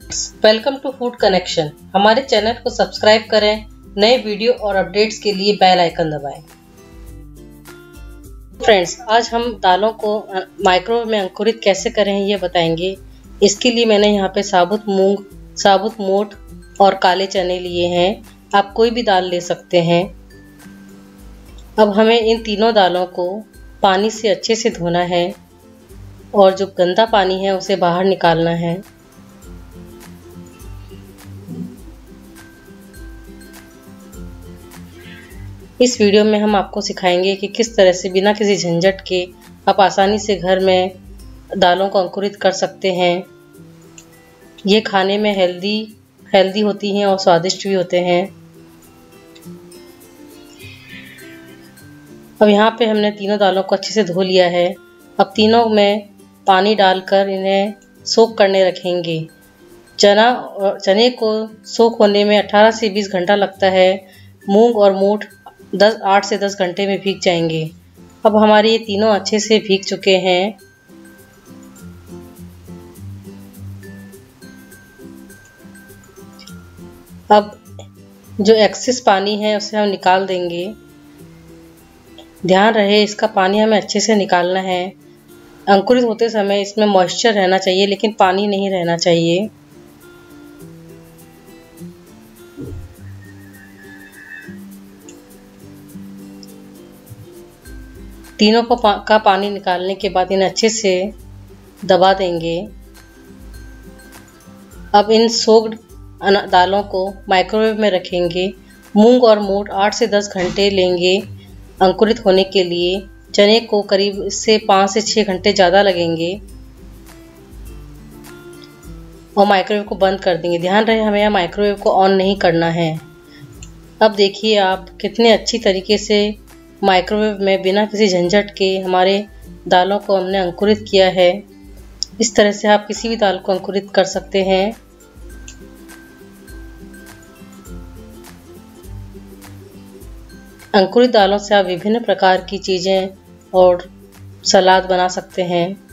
Welcome to food connection. हमारे channel को subscribe करें। नए वीडियो और अपडेट्स के लिए बेल आइकन दबाएं। फ्रेंड्स, आज हम दालों को माइक्रोवेव में अंकुरित कैसे करें ये बताएंगे। इसके लिए मैंने यहाँ पे साबुत मूंग, साबुत मोठ और काले चने लिए हैं। आप कोई भी दाल ले सकते हैं। अब हमें इन तीनों दालों को पानी से अच्छे से धोना है और जो गंदा पानी है उसे बाहर निकालना है। इस वीडियो में हम आपको सिखाएंगे कि किस तरह से बिना किसी झंझट के आप आसानी से घर में दालों को अंकुरित कर सकते हैं। ये खाने में हेल्दी होती हैं और स्वादिष्ट भी होते हैं। अब यहाँ पे हमने तीनों दालों को अच्छे से धो लिया है। अब तीनों में पानी डालकर इन्हें सोक करने रखेंगे। चने को सोक होने में 18 से 20 घंटा लगता है। मूंग और मोठ 8 से 10 घंटे में भीग जाएंगे। अब हमारे ये तीनों अच्छे से भीग चुके हैं। अब जो एक्सेस पानी है उसे हम निकाल देंगे। ध्यान रहे इसका पानी हमें अच्छे से निकालना है। अंकुरित होते समय इसमें मॉइस्चर रहना चाहिए लेकिन पानी नहीं रहना चाहिए। तीनों का पानी निकालने के बाद इन्हें अच्छे से दबा देंगे। अब इन सोक्ड दालों को माइक्रोवेव में रखेंगे। मूंग और मोठ 8 से 10 घंटे लेंगे अंकुरित होने के लिए। चने को करीब इससे 5 से 6 घंटे ज़्यादा लगेंगे और माइक्रोवेव को बंद कर देंगे। ध्यान रहे हमें यहाँ माइक्रोवेव को ऑन नहीं करना है। अब देखिए आप कितने अच्छी तरीके से माइक्रोवेव में बिना किसी झंझट के हमारे दालों को हमने अंकुरित किया है। इस तरह से आप किसी भी दाल को अंकुरित कर सकते हैं। अंकुरित दालों से आप विभिन्न प्रकार की चीज़ें और सलाद बना सकते हैं।